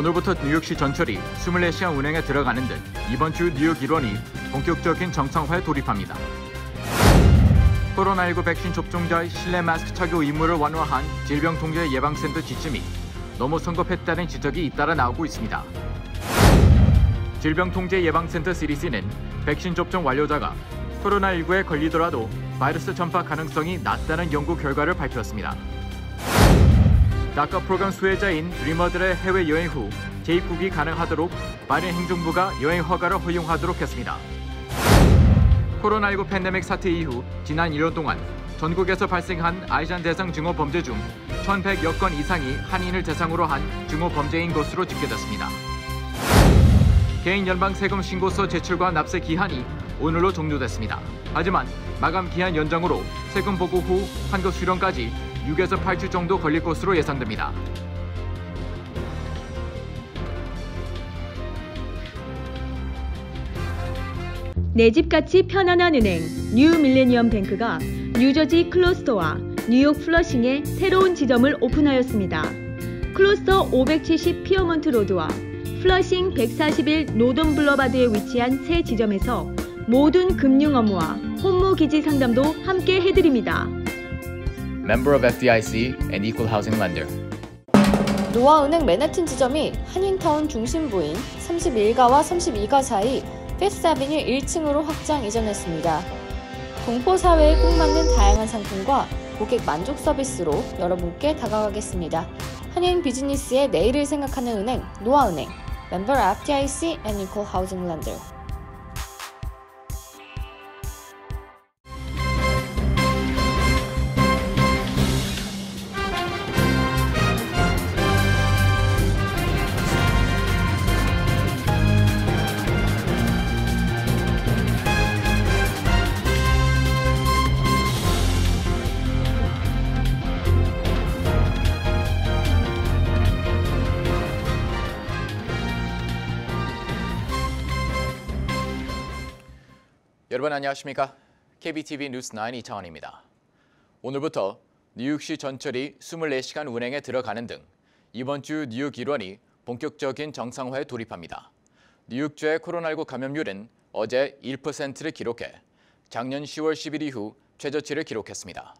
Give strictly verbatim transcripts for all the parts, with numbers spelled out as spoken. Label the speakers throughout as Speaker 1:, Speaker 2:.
Speaker 1: 오늘부터 뉴욕시 전철이 이십사 시간 운행에 들어가는 등 이번 주 뉴욕 일원이 본격적인 정상화에 돌입합니다. 코로나십구 백신 접종자의 실내 마스크 착용 의무를 완화한 질병통제예방센터 지침이 너무 성급했다는 지적이 잇따라 나오고 있습니다. 질병통제예방센터 씨디씨는 백신 접종 완료자가 코로나십구에 걸리더라도 바이러스 전파 가능성이 낮다는 연구 결과를 발표했습니다. 다카 프로그램 수혜자인 드리머들의 해외여행 후 재입국이 가능하도록 바이든 행정부가 여행 허가를 허용하도록 했습니다. 코로나십구 팬데믹 사태 이후 지난 일 년 동안 전국에서 발생한 아시안 대상 증오 범죄 중 천백여 건 이상이 한인을 대상으로 한 증오 범죄인 것으로 집계됐습니다. 개인 연방 세금 신고서 제출과 납세 기한이 오늘로 종료됐습니다. 하지만 마감 기한 연장으로 세금 보고 후 환급 수령까지 육에서 팔 주 정도 걸릴 것으로 예상됩니다.
Speaker 2: 내 집같이 편안한 은행 뉴 밀레니엄 뱅크가 뉴저지 클로스터와 뉴욕 플러싱에 새로운 지점을 오픈하였습니다. 클로스터 오백칠십 피어먼트 로드와 플러싱 백사십일 노던 블러바드에 위치한 새 지점에서 모든 금융 업무와 혼무 기지 상담도 함께 해드립니다.
Speaker 3: Member of 에프 디 아이 씨 and Equal Housing Lender.
Speaker 4: 노아은행 맨해튼 지점이 한인타운 중심부인 삼십일 가와 삼십이 가 사이 피프스 애비뉴 일 층으로 확장 이전했습니다. 동포사회에 꼭 맞는 다양한 상품과 고객 만족 서비스로 여러분께 다가가겠습니다. 한인 비즈니스의 내일을 생각하는 은행 노아은행, Member 에프 디 아이 씨 and Equal Housing Lender.
Speaker 3: 여러분 안녕하십니까? 케이비티비 뉴스 나인 이창원입니다. 오늘부터 뉴욕시 전철이 이십사 시간 운행에 들어가는 등 이번 주 뉴욕 일원이 본격적인 정상화에 돌입합니다. 뉴욕주의 코로나십구 감염률은 어제 일 퍼센트를 기록해 작년 시월 십일 이후 최저치를 기록했습니다.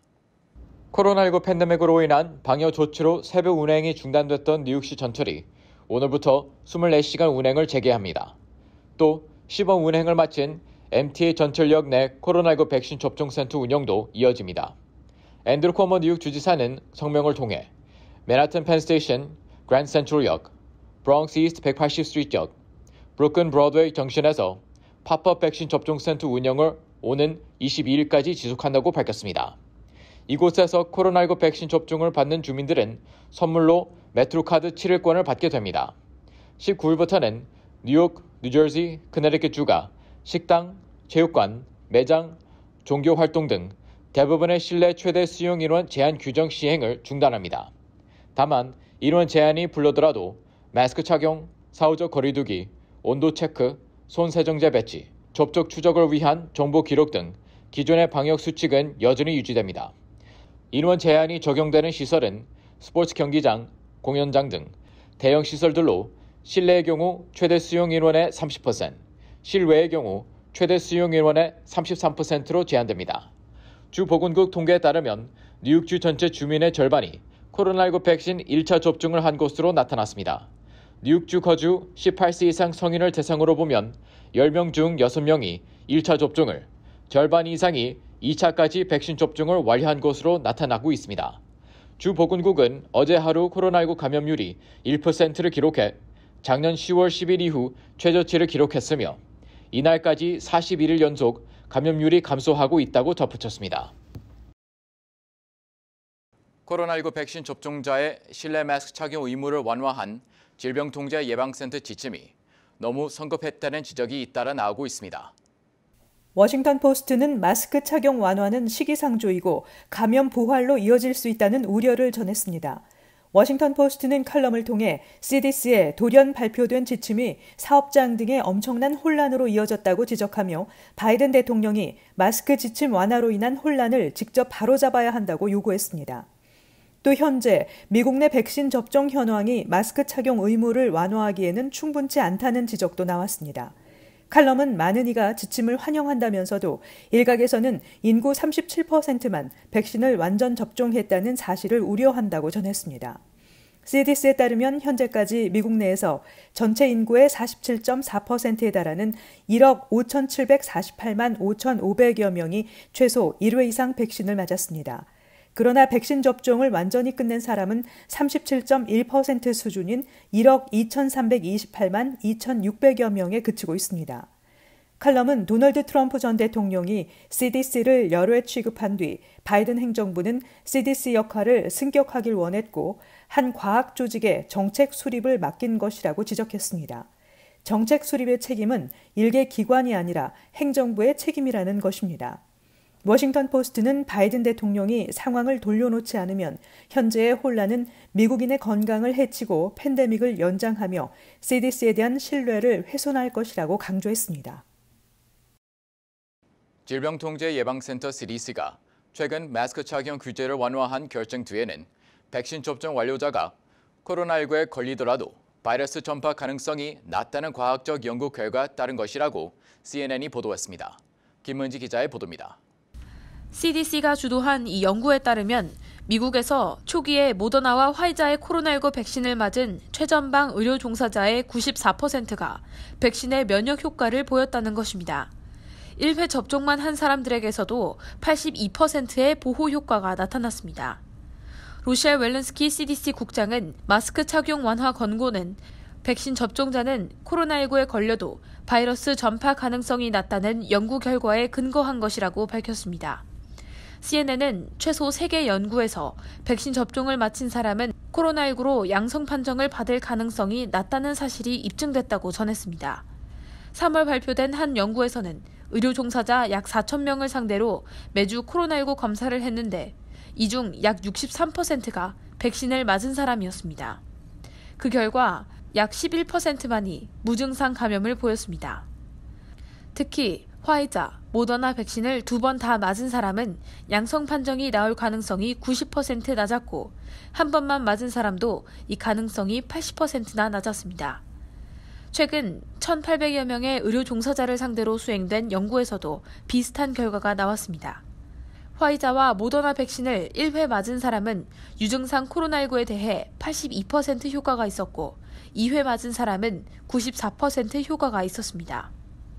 Speaker 3: 코로나십구 팬데믹으로 인한 방역 조치로 새벽 운행이 중단됐던 뉴욕시 전철이 오늘부터 이십사 시간 운행을 재개합니다. 또 시범 운행을 마친 엠티에이 전철역 내 코로나십구 백신 접종센터 운영도 이어집니다. 앤드루 쿼머 뉴욕 주지사는 성명을 통해 맨하튼 펜스테이션, 그랜드 센트럴역, 브롱스 이스트 백팔십 스트리트역, 브루클린 브로드웨이 정신에서 팝업 백신 접종센터 운영을 오는 이십이 일까지 지속한다고 밝혔습니다. 이곳에서 코로나십구 백신 접종을 받는 주민들은 선물로 메트로카드 칠 일권을 받게 됩니다. 십구 일부터는 뉴욕, 뉴저지, 커네티컷주가 식당, 체육관, 매장, 종교활동 등 대부분의 실내 최대 수용 인원 제한 규정 시행을 중단합니다. 다만 인원 제한이 불러더라도 마스크 착용, 사후적 거리 두기, 온도 체크, 손 세정제 배치, 접촉 추적을 위한 정보 기록 등 기존의 방역 수칙은 여전히 유지됩니다. 인원 제한이 적용되는 시설은 스포츠 경기장, 공연장 등 대형 시설들로 실내의 경우 최대 수용 인원의 삼십 퍼센트, 실외의 경우 최대 수용 인원의 삼십삼 퍼센트로 제한됩니다. 주 보건국 통계에 따르면 뉴욕주 전체 주민의 절반이 코로나십구 백신 일 차 접종을 한 것으로 나타났습니다. 뉴욕주 거주 십팔 세 이상 성인을 대상으로 보면 열 명 중 여섯 명이 일 차 접종을, 절반 이상이 이 차까지 백신 접종을 완료한 것으로 나타나고 있습니다. 주 보건국은 어제 하루 코로나십구 감염률이 일 퍼센트를 기록해 작년 시월 십일 이후 최저치를 기록했으며 이날까지 사십일 일 연속 감염률이 감소하고 있다고 덧붙였습니다. 코로나십구 백신 접종자의 실내 마스크 착용 의무를 완화한 질병통제예방센터 지침이 너무 성급했다는 지적이 잇따라 나오고 있습니다.
Speaker 5: 워싱턴 포스트는 마스크 착용 완화는 시기상조이고 감염 부활로 이어질 수 있다는 우려를 전했습니다. 워싱턴 포스트는 칼럼을 통해 씨디씨의 돌연 발표된 지침이 사업장 등의 엄청난 혼란으로 이어졌다고 지적하며 바이든 대통령이 마스크 지침 완화로 인한 혼란을 직접 바로잡아야 한다고 요구했습니다. 또 현재 미국 내 백신 접종 현황이 마스크 착용 의무를 완화하기에는 충분치 않다는 지적도 나왔습니다. 칼럼은 많은 이가 지침을 환영한다면서도 일각에서는 인구 삼십칠 퍼센트만 백신을 완전 접종했다는 사실을 우려한다고 전했습니다. 씨디씨에 따르면 현재까지 미국 내에서 전체 인구의 사십칠 점 사 퍼센트에 달하는 일억 오천칠백사십팔만 오천오백여 명이 최소 일 회 이상 백신을 맞았습니다. 그러나 백신 접종을 완전히 끝낸 사람은 삼십칠 점 일 퍼센트 수준인 일억 이천삼백이십팔만 이천육백여 명에 그치고 있습니다. 칼럼은 도널드 트럼프 전 대통령이 씨디씨를 여러 해 취급한 뒤 바이든 행정부는 씨디씨 역할을 승격하길 원했고 한 과학 조직에 정책 수립을 맡긴 것이라고 지적했습니다. 정책 수립의 책임은 일개 기관이 아니라 행정부의 책임이라는 것입니다. 워싱턴 포스트는 바이든 대통령이 상황을 돌려놓지 않으면 현재의 혼란은 미국인의 건강을 해치고 팬데믹을 연장하며 씨디씨에 대한 신뢰를 훼손할 것이라고 강조했습니다.
Speaker 3: 질병통제예방센터 씨디씨가 최근 마스크 착용 규제를 완화한 결정 뒤에는 백신 접종 완료자가 코로나십구에 걸리더라도 바이러스 전파 가능성이 낮다는 과학적 연구 결과에 따른 것이라고 씨엔엔이 보도했습니다. 김문지 기자의 보도입니다.
Speaker 6: 씨디씨가 주도한 이 연구에 따르면 미국에서 초기에 모더나와 화이자의 코로나십구 백신을 맞은 최전방 의료 종사자의 구십사 퍼센트가 백신의 면역 효과를 보였다는 것입니다. 일 회 접종만 한 사람들에게서도 팔십이 퍼센트의 보호 효과가 나타났습니다. 로셸 웰렌스키 씨디씨 국장은 마스크 착용 완화 권고는 백신 접종자는 코로나십구에 걸려도 바이러스 전파 가능성이 낮다는 연구 결과에 근거한 것이라고 밝혔습니다. 씨엔엔은 최소 세 개 연구에서 백신 접종을 마친 사람은 코로나십구로 양성 판정을 받을 가능성이 낮다는 사실이 입증됐다고 전했습니다. 삼월 발표된 한 연구에서는 의료 종사자 약 사천 명을 상대로 매주 코로나십구 검사를 했는데 이 중 약 육십삼 퍼센트가 백신을 맞은 사람이었습니다. 그 결과 약 십일 퍼센트만이 무증상 감염을 보였습니다. 특히 화이자, 모더나 백신을 두 번 다 맞은 사람은 양성 판정이 나올 가능성이 구십 퍼센트 낮았고 한 번만 맞은 사람도 이 가능성이 팔십 퍼센트나 낮았습니다. 최근 천팔백여 명의 의료 종사자를 상대로 수행된 연구에서도 비슷한 결과가 나왔습니다. 화이자와 모더나 백신을 일 회 맞은 사람은 유증상 코로나십구에 대해 팔십이 퍼센트 효과가 있었고 이 회 맞은 사람은 구십사 퍼센트 효과가 있었습니다.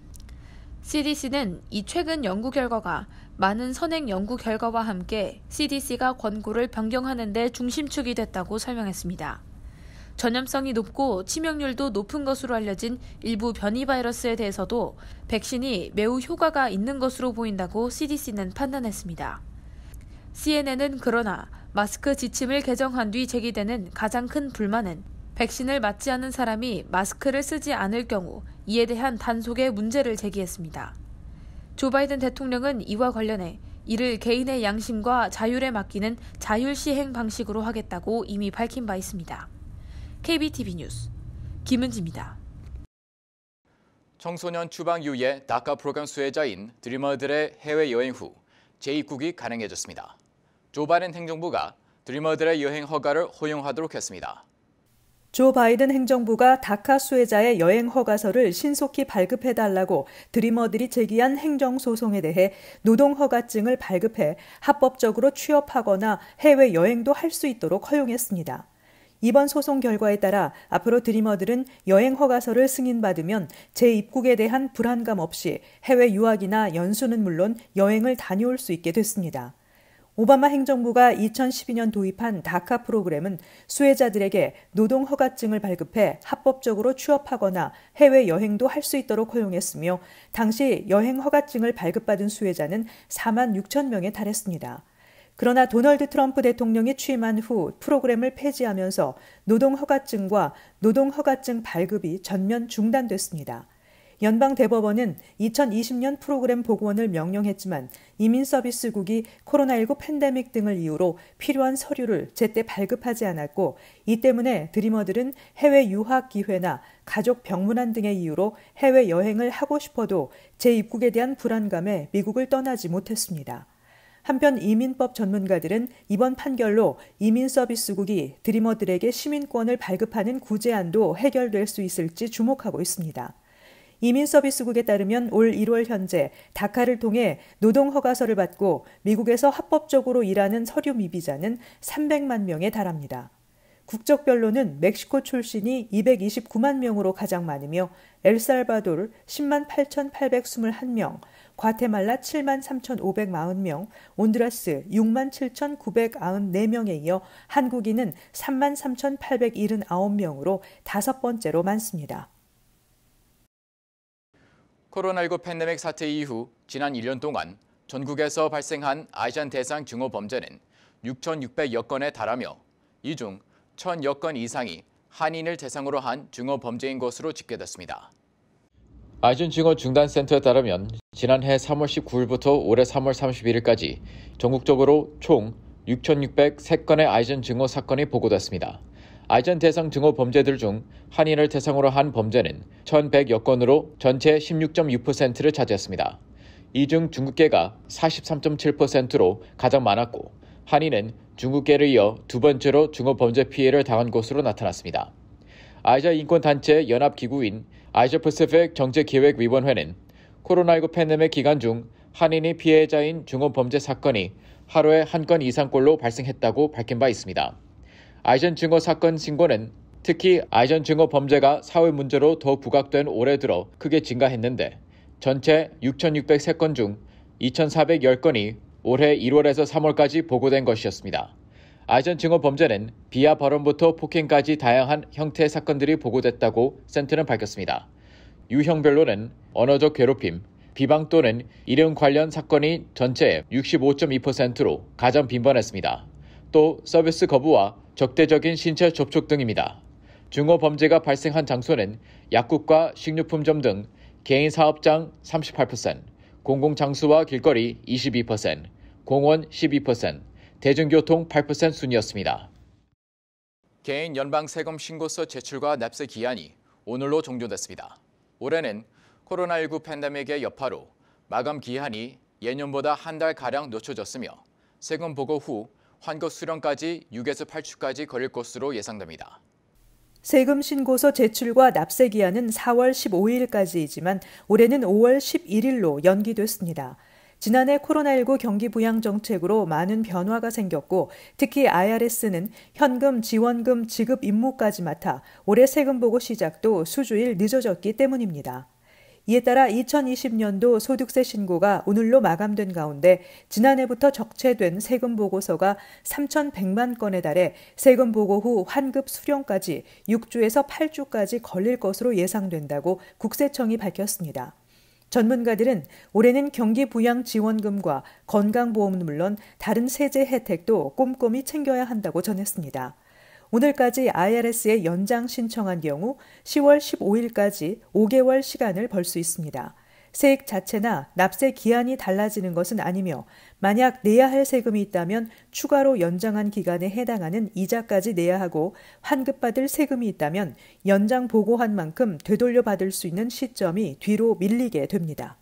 Speaker 6: 씨디씨는 이 최근 연구 결과가 많은 선행 연구 결과와 함께 씨디씨가 권고를 변경하는 데 중심축이 됐다고 설명했습니다. 전염성이 높고 치명률도 높은 것으로 알려진 일부 변이 바이러스에 대해서도 백신이 매우 효과가 있는 것으로 보인다고 씨디씨는 판단했습니다. 씨엔엔은 그러나 마스크 지침을 개정한 뒤 제기되는 가장 큰 불만은 백신을 맞지 않은 사람이 마스크를 쓰지 않을 경우 이에 대한 단속의 문제를 제기했습니다. 조 바이든 대통령은 이와 관련해 이를 개인의 양심과 자율에 맡기는 자율시행 방식으로 하겠다고 이미 밝힌 바 있습니다. 케이비티비 뉴스 김은지입니다.
Speaker 3: 청소년 추방 이후에 다카 프로그램 수혜자인 드리머들의 해외여행 후 재입국이 가능해졌습니다. 조 바이든 행정부가 드리머들의 여행 허가를 허용하도록 했습니다.
Speaker 5: 조 바이든 행정부가 다카 수혜자의 여행 허가서를 신속히 발급해달라고 드리머들이 제기한 행정소송에 대해 노동허가증을 발급해 합법적으로 취업하거나 해외여행도 할 수 있도록 허용했습니다. 이번 소송 결과에 따라 앞으로 드리머들은 여행 허가서를 승인받으면 재입국에 대한 불안감 없이 해외 유학이나 연수는 물론 여행을 다녀올 수 있게 됐습니다. 오바마 행정부가 이천십이 년 도입한 다카 프로그램은 수혜자들에게 노동 허가증을 발급해 합법적으로 취업하거나 해외 여행도 할 수 있도록 허용했으며 당시 여행 허가증을 발급받은 수혜자는 사만 육천 명에 달했습니다. 그러나 도널드 트럼프 대통령이 취임한 후 프로그램을 폐지하면서 노동허가증과 노동허가증 발급이 전면 중단됐습니다. 연방대법원은 이천이십 년 프로그램 복원을 명령했지만 이민서비스국이 코로나십구 팬데믹 등을 이유로 필요한 서류를 제때 발급하지 않았고 이 때문에 드리머들은 해외 유학 기회나 가족 병문안 등의 이유로 해외여행을 하고 싶어도 재입국에 대한 불안감에 미국을 떠나지 못했습니다. 한편 이민법 전문가들은 이번 판결로 이민서비스국이 드리머들에게 시민권을 발급하는 구제안도 해결될 수 있을지 주목하고 있습니다. 이민서비스국에 따르면 올 일월 현재 다카를 통해 노동허가서를 받고 미국에서 합법적으로 일하는 서류 미비자는 삼백만 명에 달합니다. 국적별로는 멕시코 출신이 이백이십구만 명으로 가장 많으며 엘살바도르 십만 팔천팔백이십일 명, 과테말라 칠만 삼천오백사십 명, 온두라스 육만 칠천구백구십사 명에 이어 한국인은 삼만 삼천팔백칠십구 명으로 다섯 번째로 많습니다.
Speaker 3: 코로나십구 팬데믹 사태 이후 지난 일 년 동안 전국에서 발생한 아시안 대상 증오 범죄는 육천육백여 건에 달하며 이 중 천여 건 이상이 한인을 대상으로 한 증오 범죄인 것으로 집계됐습니다. 아시안 증오 중단센터에 따르면 지난해 삼월 십구일부터 올해 삼월 삼십일일까지 전국적으로 총 육천육백삼 건의 아시안 증오 사건이 보고됐습니다. 아시안 대상 증오 범죄들 중 한인을 대상으로 한 범죄는 천백여 건으로 전체 십육 점 육 퍼센트를 차지했습니다. 이 중 중국계가 사십삼 점 칠 퍼센트로 가장 많았고 한인은 중국계를 이어 두 번째로 증오 범죄 피해를 당한 것으로 나타났습니다. 아시아 인권단체 연합기구인 아시아 퍼시픽 정책기획위원회는 코로나십구 팬데믹 기간 중 한인이 피해자인 증오 범죄 사건이 하루에 한 건 이상꼴로 발생했다고 밝힌 바 있습니다. 아시안 증오 사건 신고는 특히 아시안 증오 범죄가 사회 문제로 더욱 부각된 올해 들어 크게 증가했는데 전체 육천육백삼 건 중 이천사백십 건이 올해 일월에서 삼월까지 보고된 것이었습니다. 아시안 증오 범죄는 비하 발언부터 폭행까지 다양한 형태의 사건들이 보고됐다고 센터는 밝혔습니다. 유형별로는 언어적 괴롭힘, 비방 또는 일용 관련 사건이 전체의 육십오 점 이 퍼센트로 가장 빈번했습니다. 또 서비스 거부와 적대적인 신체 접촉 등입니다. 증오 범죄가 발생한 장소는 약국과 식료품점 등 개인 사업장 삼십팔 퍼센트, 공공장소와 길거리 이십이 퍼센트, 공원 십이 퍼센트, 대중교통 팔 퍼센트 순이었습니다. 개인 연방 세금 신고서 제출과 납세 기한이 오늘로 종료됐습니다. 올해는 코로나십구 팬데믹의 여파로 마감 기한이 예년보다 한 달가량 늦춰졌으며 세금 보고 후 환급 수령까지 육에서 팔 주까지 걸릴 것으로 예상됩니다.
Speaker 5: 세금 신고서 제출과 납세 기한은 사월 십오일까지이지만 올해는 오월 십일일로 연기됐습니다. 지난해 코로나십구 경기 부양 정책으로 많은 변화가 생겼고 특히 아이알에스는 현금 지원금 지급 임무까지 맡아 올해 세금 보고 시작도 수주일 늦어졌기 때문입니다. 이에 따라 이천이십 년도 소득세 신고가 오늘로 마감된 가운데 지난해부터 적체된 세금 보고서가 삼천백만 건에 달해 세금 보고 후 환급 수령까지 육 주에서 팔 주까지 걸릴 것으로 예상된다고 국세청이 밝혔습니다. 전문가들은 올해는 경기 부양 지원금과 건강보험은 물론 다른 세제 혜택도 꼼꼼히 챙겨야 한다고 전했습니다. 오늘까지 아이알에스에 연장 신청한 경우 시월 십오일까지 오 개월 시간을 벌 수 있습니다. 세액 자체나 납세 기한이 달라지는 것은 아니며 만약 내야 할 세금이 있다면 추가로 연장한 기간에 해당하는 이자까지 내야 하고 환급받을 세금이 있다면 연장 보고한 만큼 되돌려 받을 수 있는 시점이 뒤로 밀리게 됩니다.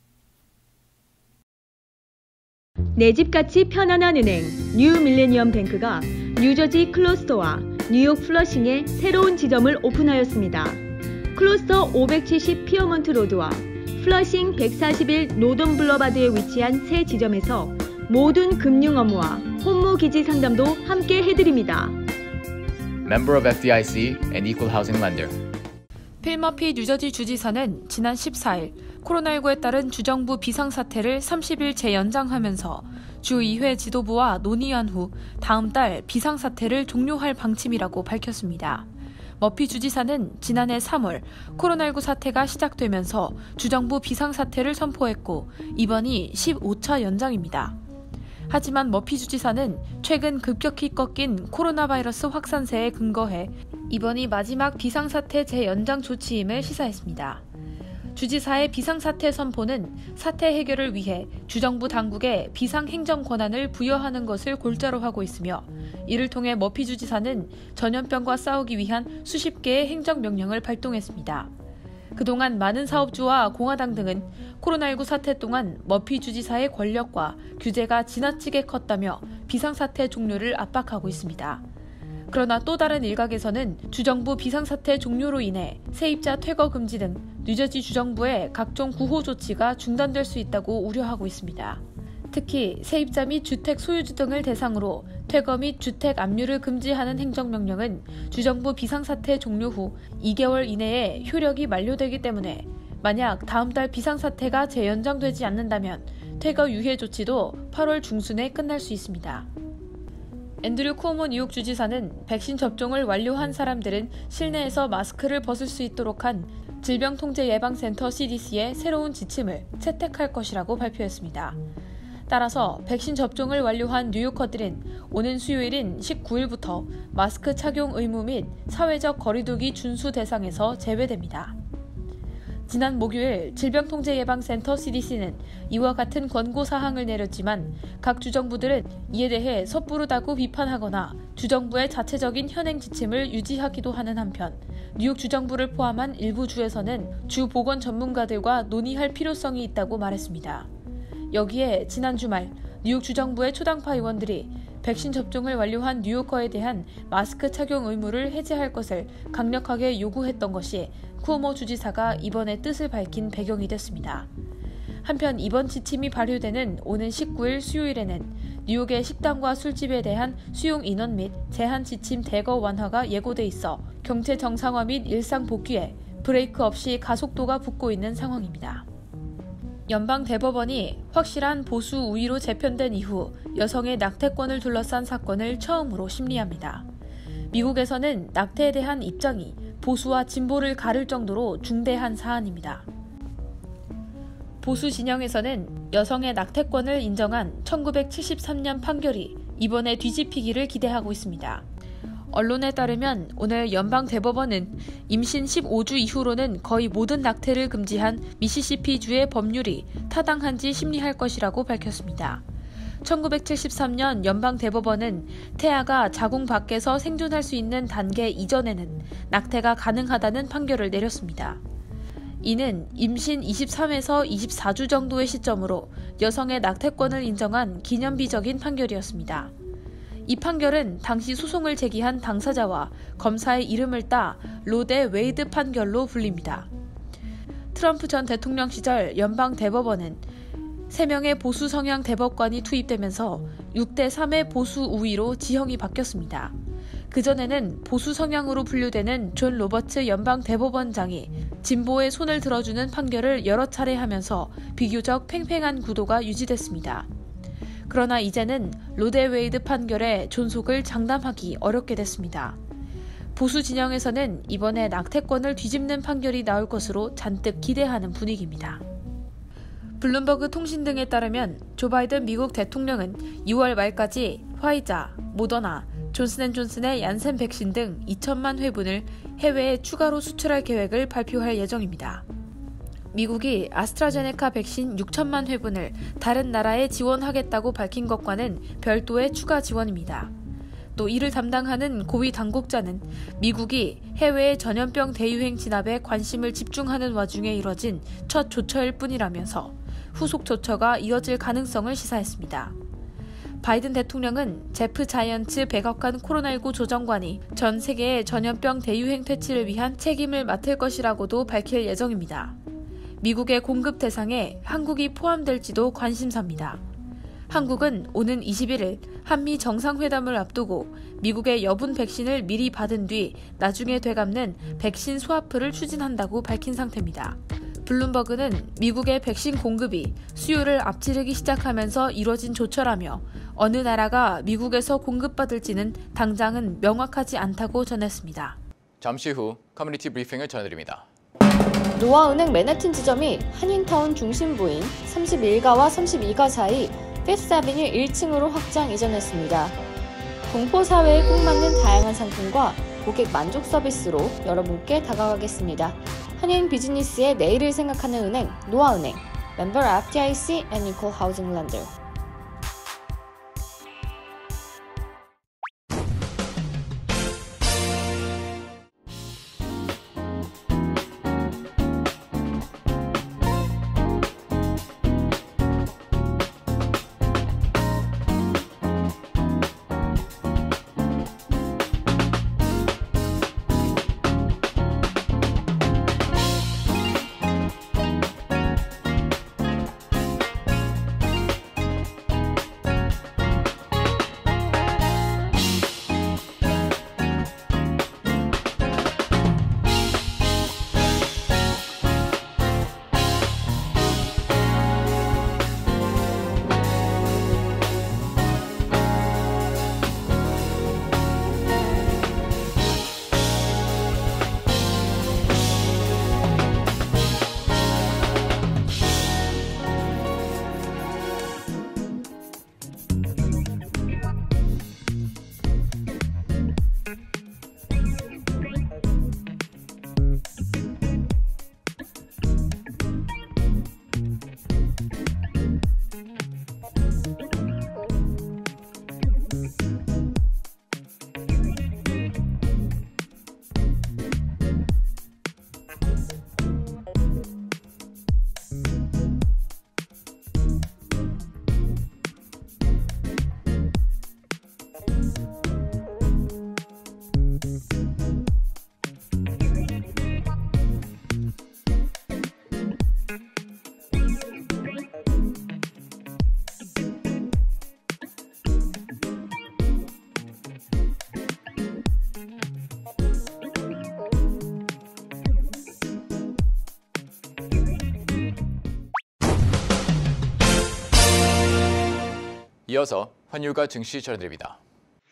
Speaker 2: 내 집같이 편안한 은행 뉴 밀레니엄 뱅크가 뉴저지 클로스터와 뉴욕 플러싱에 새로운 지점을 오픈하였습니다. 클로스터 오백칠십 피어먼트 로드와 플러싱 백사십일 노던 블러바드에 위치한 새 지점에서 모든 금융 업무와 혼무 기지 상담도 함께 해드립니다.
Speaker 3: Member of 에프 디 아이 씨 and Equal Housing Lender.
Speaker 6: 필 머피 뉴저지 주지사는 지난 십사일 코로나십구에 따른 주정부 비상사태를 삼십일 재연장하면서 주의회 지도부와 논의한 후 다음 달 비상사태를 종료할 방침이라고 밝혔습니다. 머피 주지사는 지난해 삼월 코로나십구 사태가 시작되면서 주정부 비상사태를 선포했고 이번이 십오 차 연장입니다. 하지만 머피 주지사는 최근 급격히 꺾인 코로나 바이러스 확산세에 근거해 이번이 마지막 비상사태 재연장 조치임을 시사했습니다. 주지사의 비상사태 선포는 사태 해결을 위해 주정부 당국에 비상행정 권한을 부여하는 것을 골자로 하고 있으며 이를 통해 머피 주지사는 전염병과 싸우기 위한 수십 개의 행정명령을 발동했습니다. 그동안 많은 사업주와 공화당 등은 코로나십구 사태 동안 머피 주지사의 권력과 규제가 지나치게 컸다며 비상사태 종료를 압박하고 있습니다. 그러나 또 다른 일각에서는 주정부 비상사태 종료로 인해 세입자 퇴거 금지 등 뉴저지 주정부의 각종 구호 조치가 중단될 수 있다고 우려하고 있습니다. 특히 세입자 및 주택 소유주 등을 대상으로 퇴거 및 주택 압류를 금지하는 행정명령은 주정부 비상사태 종료 후 이 개월 이내에 효력이 만료되기 때문에 만약 다음 달 비상사태가 재연장되지 않는다면 퇴거 유예 조치도 팔월 중순에 끝날 수 있습니다. 앤드류 쿠오모 뉴욕 주지사는 백신 접종을 완료한 사람들은 실내에서 마스크를 벗을 수 있도록 한 질병통제예방센터 씨디씨의 새로운 지침을 채택할 것이라고 발표했습니다. 따라서 백신 접종을 완료한 뉴요커들은 오는 수요일인 십구일부터 마스크 착용 의무 및 사회적 거리두기 준수 대상에서 제외됩니다. 지난 목요일 질병통제예방센터 씨디씨는 이와 같은 권고사항을 내렸지만 각 주정부들은 이에 대해 섣부르다고 비판하거나 주정부의 자체적인 현행 지침을 유지하기도 하는 한편 뉴욕 주정부를 포함한 일부 주에서는 주 보건 전문가들과 논의할 필요성이 있다고 말했습니다. 여기에 지난 주말 뉴욕 주정부의 초당파 의원들이 백신 접종을 완료한 뉴요커에 대한 마스크 착용 의무를 해제할 것을 강력하게 요구했던 것이 쿠오모 주지사가 이번에 뜻을 밝힌 배경이 됐습니다. 한편 이번 지침이 발효되는 오는 십구일 수요일에는 뉴욕의 식당과 술집에 대한 수용 인원 및 제한 지침 대거 완화가 예고돼 있어 경제 정상화 및 일상 복귀에 브레이크 없이 가속도가 붙고 있는 상황입니다. 연방대법원이 확실한 보수 우위로 재편된 이후 여성의 낙태권을 둘러싼 사건을 처음으로 심리합니다. 미국에서는 낙태에 대한 입장이 보수와 진보를 가를 정도로 중대한 사안입니다. 보수 진영에서는 여성의 낙태권을 인정한 천구백칠십삼년 판결이 이번에 뒤집히기를 기대하고 있습니다. 언론에 따르면 오늘 연방대법원은 임신 십오주 이후로는 거의 모든 낙태를 금지한 미시시피주의 법률이 타당한지 심리할 것이라고 밝혔습니다. 천구백칠십삼년 연방대법원은 태아가 자궁 밖에서 생존할 수 있는 단계 이전에는 낙태가 가능하다는 판결을 내렸습니다. 이는 임신 이십삼에서 이십사주 정도의 시점으로 여성의 낙태권을 인정한 기념비적인 판결이었습니다. 이 판결은 당시 소송을 제기한 당사자와 검사의 이름을 따 로데 웨이드 판결로 불립니다. 트럼프 전 대통령 시절 연방 대법원은 세 명의 보수 성향 대법관이 투입되면서 육 대 삼의 보수 우위로 지형이 바뀌었습니다. 그전에는 보수 성향으로 분류되는 존 로버츠 연방 대법원장이 진보의 손을 들어주는 판결을 여러 차례 하면서 비교적 팽팽한 구도가 유지됐습니다. 그러나 이제는 로데 웨이드 판결의 존속을 장담하기 어렵게 됐습니다. 보수 진영에서는 이번에 낙태권을 뒤집는 판결이 나올 것으로 잔뜩 기대하는 분위기입니다. 블룸버그 통신 등에 따르면 조 바이든 미국 대통령은 이월 말까지 화이자, 모더나, 존슨앤존슨의 얀센 백신 등 이천만 회분을 해외에 추가로 수출할 계획을 발표할 예정입니다. 미국이 아스트라제네카 백신 육천만 회분을 다른 나라에 지원하겠다고 밝힌 것과는 별도의 추가 지원입니다. 또 이를 담당하는 고위 당국자는 미국이 해외의 전염병 대유행 진압에 관심을 집중하는 와중에 이뤄진 첫 조처일 뿐이라면서 후속 조처가 이어질 가능성을 시사했습니다. 바이든 대통령은 제프 자이언츠 백악관 코로나십구 조정관이 전 세계의 전염병 대유행 퇴치를 위한 책임을 맡을 것이라고도 밝힐 예정입니다. 미국의 공급 대상에 한국이 포함될지도 관심사입니다. 한국은 오는 이십일일 한미 정상회담을 앞두고 미국의 여분 백신을 미리 받은 뒤 나중에 되갚는 백신 스와프를 추진한다고 밝힌 상태입니다. 블룸버그는 미국의 백신 공급이 수요를 앞지르기 시작하면서 이뤄진 조처라며 어느 나라가 미국에서 공급받을지는 당장은 명확하지 않다고 전했습니다.
Speaker 3: 잠시 후 커뮤니티 브리핑을 전해드립니다.
Speaker 4: 노아은행 맨해튼 지점이 한인타운 중심부인 삼십일가와 삼십이가 사이 피프스 애비뉴 일층으로 확장 이전했습니다. 동포 사회에 꼭 맞는 다양한 상품과 고객 만족 서비스로 여러분께 다가가겠습니다. 한인 비즈니스의 내일을 생각하는 은행 노아은행, 멤버 에프디아이씨 and Equal Housing Lender.
Speaker 3: 이어서 환율과 증시 전해드립니다.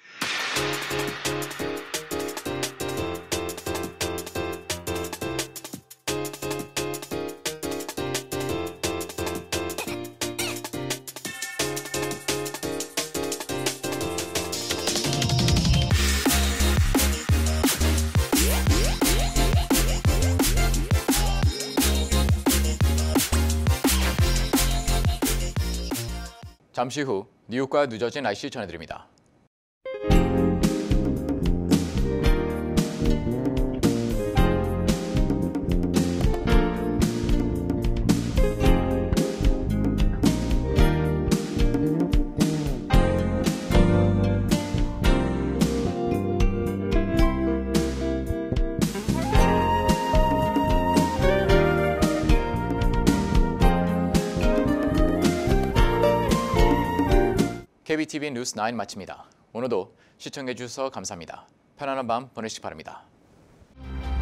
Speaker 3: 잠시 후 뉴욕과 뉴저지 날씨 전해드립니다. 케이비티비 뉴스 나인 마칩니다. 오늘도 시청해 주셔서 감사합니다. 편안한 밤 보내시기 바랍니다.